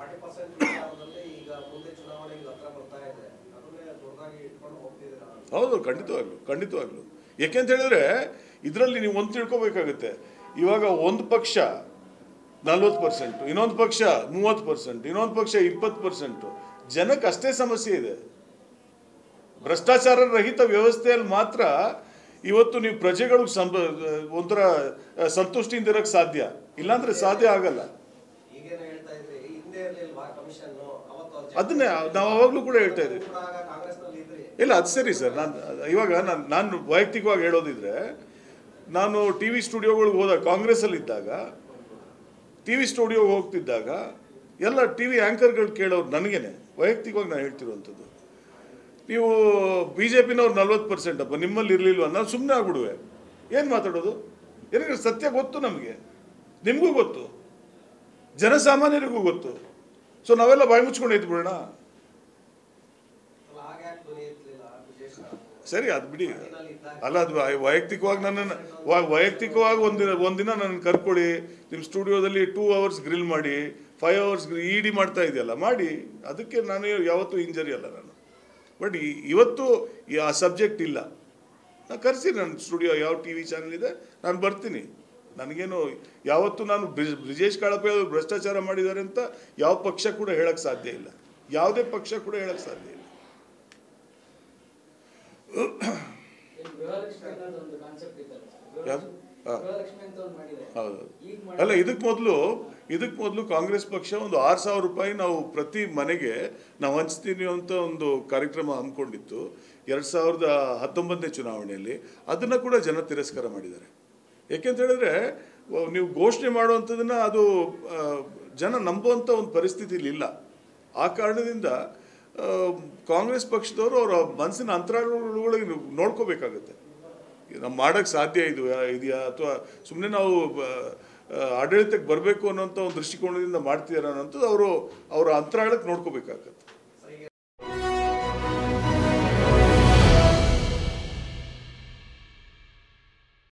ಹೌದು, ಖಂಡಿತವಾಗ್ಲು ಯಾಕೆಂತ ಹೇಳಿದ್ರೆ ಇದರಲ್ಲಿ ನೀವು ಒಂದು ತಿಳ್ಕೊಬೇಕಾಗುತ್ತೆ. ಇವಾಗ ಒಂದು ಪಕ್ಷ 40%, ಇನ್ನೊಂದು ಪಕ್ಷ 30%, ಇನ್ನೊಂದು ಪಕ್ಷ 20%. ಜನಕ್ಕೆ ಅಷ್ಟೇ ಸಮಸ್ಯೆ ಇದೆ. ಭ್ರಷ್ಟಾಚಾರ ರಹಿತ ವ್ಯವಸ್ಥೆಯಲ್ಲಿ ಮಾತ್ರ ಇವತ್ತು ನೀವು ಪ್ರಜೆಗಳು ಒಂಥರ ಸಂತುಷ್ಟಿಯಿಂದ ಇರೋಕ್ಕೆ ಸಾಧ್ಯ, ಇಲ್ಲಾಂದ್ರೆ ಸಾಧ್ಯ ಆಗಲ್ಲ. ಅದನ್ನೇ ನಾವು ಅವಾಗಲೂ ಕೂಡ ಹೇಳ್ತಾ ಇದ್ದೀವಿ. ಇಲ್ಲ, ಅದು ಸರಿ ಸರ್. ನಾನು ವೈಯಕ್ತಿಕವಾಗಿ ಹೇಳೋದಿದ್ರೆ, ನಾನು ಟಿ ವಿ ಸ್ಟುಡಿಯೋಗಳಿಗೆ ಹೋದಾಗ, ಕಾಂಗ್ರೆಸ್ಸಲ್ಲಿ ಇದ್ದಾಗ ಟಿ ವಿ ಸ್ಟುಡಿಯೋಗೆ ಹೋಗ್ತಿದ್ದಾಗ ಎಲ್ಲ ಟಿ ವಿ ಆ್ಯಂಕರ್ಗಳು ಕೇಳೋರು ನನಗೇನೆ, ವೈಯಕ್ತಿಕವಾಗಿ ನಾನು ಹೇಳ್ತಿರುವಂಥದ್ದು. ನೀವು ಬಿ ಜೆ ಪಿನವ್ರು 40% ಅಪ್ಪ, ನಿಮ್ಮಲ್ಲಿ ಇರಲಿಲ್ವ? ನಾನು ಸುಮ್ಮನೆ ಆಗ್ಬಿಡುವೆ. ಏನು ಮಾತಾಡೋದು? ಏನಕ್ಕೆ ಸತ್ಯ ಗೊತ್ತು ನಮಗೆ, ನಿಮಗೂ ಗೊತ್ತು, ಜನಸಾಮಾನ್ಯರಿಗೂ ಗೊತ್ತು. ಸೊ ನಾವೆಲ್ಲ ಬಾಯಿ ಮುಚ್ಕೊಂಡು ಇದ್ಬಿಡೋಣ. ಸರಿ, ಅದು ಬಿಡಿ. ಅಲ್ಲ, ಅದು ವೈಯಕ್ತಿಕವಾಗಿ ಒಂದಿನ ನನ್ನ ಕರ್ಕೊಳ್ಳಿ, ನಿಮ್ಮ ಸ್ಟುಡಿಯೋದಲ್ಲಿ 2 hours ಗ್ರಿಲ್ ಮಾಡಿ, 5 hours ಇಡಿ ಮಾಡ್ತಾ ಇದೆಯಲ್ಲ, ಮಾಡಿ. ಅದಕ್ಕೆ ನಾನು ಯಾವತ್ತೂ ಇಂಜರಿ ಅಲ್ಲ ನಾನು. ಬಟ್ ಇವತ್ತು ಆ ಸಬ್ಜೆಕ್ಟ್ ಇಲ್ಲ. ನಾನು ಕರೆಸಿ, ನನ್ನ ಸ್ಟುಡಿಯೋ ಯಾವ ಟಿ ವಿ ಚಾನಲ್ ಇದೆ, ನಾನು ಬರ್ತೀನಿ. ನನಗೇನು ಯಾವತ್ತೂ ನಾನು ಬ್ರಿಜೇಶ್ ಕಾಳಪ್ಪ ಭ್ರಷ್ಟಾಚಾರ ಮಾಡಿದ್ದಾರೆ ಅಂತ ಯಾವ ಪಕ್ಷ ಕೂಡ ಹೇಳಕ್ಕೆ ಸಾಧ್ಯ ಇಲ್ಲ, ಯಾವುದೇ ಪಕ್ಷ ಕೂಡ ಹೇಳಕ್ಕೆ ಸಾಧ್ಯ ಇಲ್ಲ. ಹೌದು. ಅಲ್ಲ, ಇದಕ್ಕೆ ಮೊದಲು ಕಾಂಗ್ರೆಸ್ ಪಕ್ಷ ಒಂದು 6,000 ರೂಪಾಯಿ ನಾವು ಪ್ರತಿ ಮನೆಗೆ ನಾವು ಹಂಚ್ತೀವಿ ಅಂತ ಒಂದು ಕಾರ್ಯಕ್ರಮ ಹಮ್ಮಿಕೊಂಡಿತ್ತು 2019ನೇ ಚುನಾವಣೆಯಲ್ಲಿ. ಅದನ್ನು ಕೂಡ ಜನ ತಿರಸ್ಕಾರ ಮಾಡಿದ್ದಾರೆ. ಯಾಕೆಂತ ಹೇಳಿದ್ರೆ, ನೀವು ಘೋಷಣೆ ಮಾಡುವಂಥದ್ದನ್ನು ಅದು ಜನ ನಂಬುವಂಥ ಒಂದು ಪರಿಸ್ಥಿತಿಲಿ ಇಲ್ಲ. ಆ ಕಾರಣದಿಂದ ಕಾಂಗ್ರೆಸ್ ಪಕ್ಷದವರು ಅವರ ಮನಸ್ಸಿನ ಅಂತರಾಳಗಳಿಗೆ ನೋಡ್ಕೋಬೇಕಾಗತ್ತೆ. ನಾವು ಮಾಡೋಕ್ಕೆ ಸಾಧ್ಯ ಇದೆಯಾ ಅಥವಾ ಸುಮ್ಮನೆ ನಾವು ಆಡಳಿತಕ್ಕೆ ಬರಬೇಕು ಅನ್ನೋಂಥ ಒಂದು ದೃಷ್ಟಿಕೋನದಿಂದ ಮಾಡ್ತೀರಾ ಅನ್ನೋಂಥದ್ದು ಅವರ ಅಂತರಾಳಕ್ಕೆ ನೋಡ್ಕೋಬೇಕಾಗತ್ತೆ.